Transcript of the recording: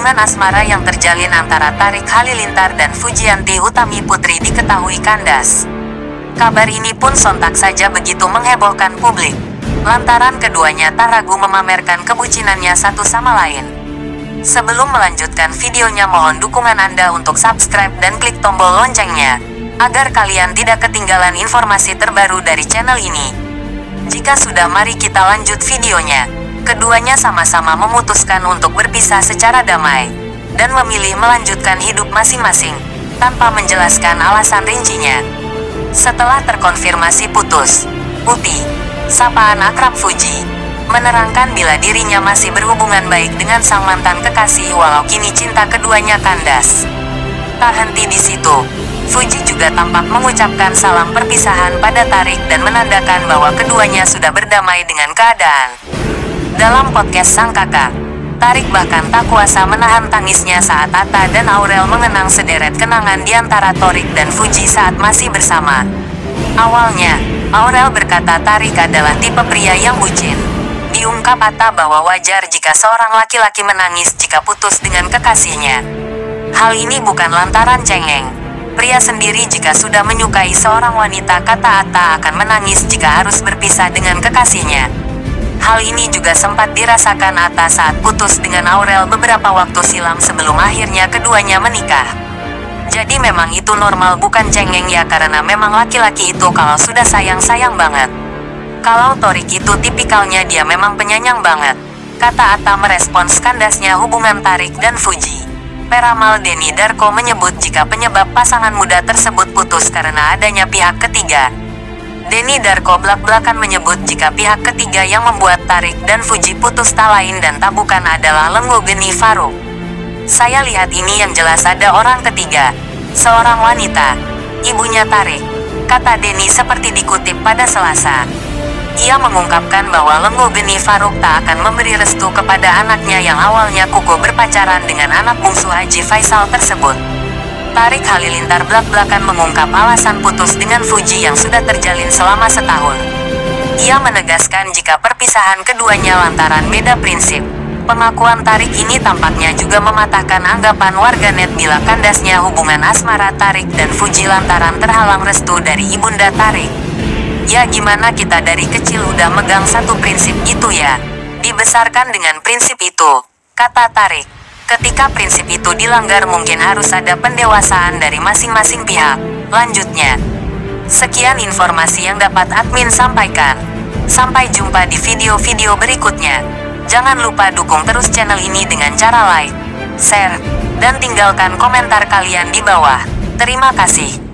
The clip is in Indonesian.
hubungan asmara yang terjalin antara Tarik Halilintar dan Fujianti Utami Putri diketahui kandas. Kabar ini pun sontak saja begitu menghebohkan publik, lantaran keduanya tak ragu memamerkan kebucinannya satu sama lain. Sebelum melanjutkan videonya, mohon dukungan Anda untuk subscribe dan klik tombol loncengnya, agar kalian tidak ketinggalan informasi terbaru dari channel ini. Jika sudah, mari kita lanjut videonya. Keduanya sama-sama memutuskan untuk berpisah secara damai, dan memilih melanjutkan hidup masing-masing, tanpa menjelaskan alasan rincinya. Setelah terkonfirmasi putus, Uti, sapaan akrab Fuji, menerangkan bila dirinya masih berhubungan baik dengan sang mantan kekasih walau kini cinta keduanya kandas. Tak henti di situ, Fuji juga tampak mengucapkan salam perpisahan pada Tarik dan menandakan bahwa keduanya sudah berdamai dengan keadaan. Dalam podcast sang kakak, Tarik bahkan tak kuasa menahan tangisnya saat Atta dan Aurel mengenang sederet kenangan di antara Torik dan Fuji saat masih bersama. Awalnya, Aurel berkata Tarik adalah tipe pria yang bucin. Diungkap Atta bahwa wajar jika seorang laki-laki menangis jika putus dengan kekasihnya. Hal ini bukan lantaran cengeng. Pria sendiri jika sudah menyukai seorang wanita, kata Atta, akan menangis jika harus berpisah dengan kekasihnya. Hal ini juga sempat dirasakan Atta saat putus dengan Aurel beberapa waktu silam sebelum akhirnya keduanya menikah. Jadi memang itu normal, bukan cengeng ya, karena memang laki-laki itu kalau sudah sayang-sayang banget. Kalau Torik itu tipikalnya dia memang penyayang banget, kata Atta merespons kandasnya hubungan Tarik dan Fuji. Peramal Denny Darko menyebut jika penyebab pasangan muda tersebut putus karena adanya pihak ketiga. Denny Darko belak-belakan menyebut jika pihak ketiga yang membuat Tarik dan Fuji putus tak lain dan tak bukan adalah Lenggo Geni Faruk. Saya lihat ini yang jelas ada orang ketiga, seorang wanita, ibunya Tarik, kata Denny seperti dikutip pada Selasa. Ia mengungkapkan bahwa Lenggo Geni Faruk tak akan memberi restu kepada anaknya yang awalnya kukuh berpacaran dengan anak bungsu Haji Faisal tersebut. Tarik Halilintar belak-belakan mengungkap alasan putus dengan Fuji yang sudah terjalin selama setahun. Ia menegaskan jika perpisahan keduanya lantaran beda prinsip. Pengakuan Tarik ini tampaknya juga mematahkan anggapan warganet bila kandasnya hubungan asmara Tarik dan Fuji lantaran terhalang restu dari ibunda Tarik. Ya gimana, kita dari kecil udah megang satu prinsip gitu ya. Dibesarkan dengan prinsip itu, kata Tarik. Ketika prinsip itu dilanggar mungkin harus ada pendewasaan dari masing-masing pihak, lanjutnya. Sekian informasi yang dapat admin sampaikan. Sampai jumpa di video-video berikutnya. Jangan lupa dukung terus channel ini dengan cara like, share, dan tinggalkan komentar kalian di bawah. Terima kasih.